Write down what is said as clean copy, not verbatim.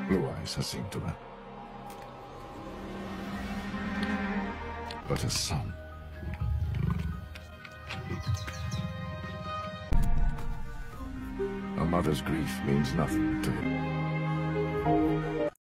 Blue eyes, Jacinto. But a son. A mother's grief means nothing to him.